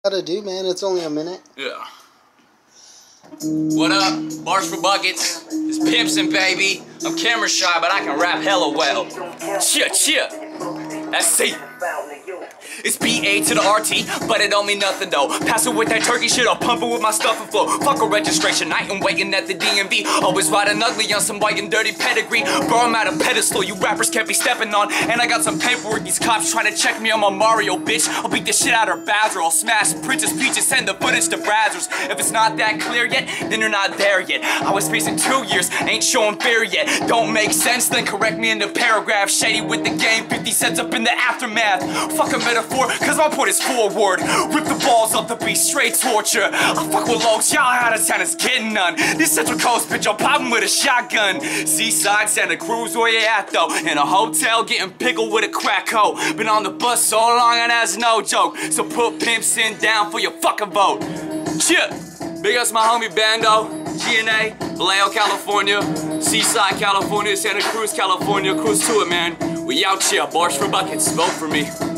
Gotta do, man. It's only a minute. Yeah. What up? Bars for buckets. It's Pimpsin', baby. I'm camera shy, but I can rap hella well. Cheer. SC. It's BA to the RT, but it don't mean nothing though. Pass it with that turkey shit, I'll pump it with my stuff and flow. Fuck a registration, I ain't waiting at the DMV. Always riding ugly on some white and dirty pedigree. Bro, I'm at a pedestal, you rappers can't be stepping on. And I got some paperwork, these cops trying to check me on my Mario, bitch. I'll beat the shit out of Bowser, I'll smash Princess Peach and send the footage to Brazzers. If it's not that clear yet, then you're not there yet. I was facing 2 years, ain't showing fear yet. Don't make sense, then correct me in the paragraph. Shady with the game, 50 cents up in the aftermath. Fuck a metaphor, cause my point is forward. Rip the balls off the beat, straight torture. I fuck with lows, y'all out of town is getting none. This Central Coast bitch, I'm popping with a shotgun. Seaside, Santa Cruz, where you at though? In a hotel, getting pickled with a crack hoe. Been on the bus so long and that's no joke. So put Pimpsin' down for your fucking vote. Cheer! Big ups my homie Bando, GNA, Vallejo, California, Seaside, California, Santa Cruz, California. Cruise to it, man. We out here, bars for buckets, vote for me.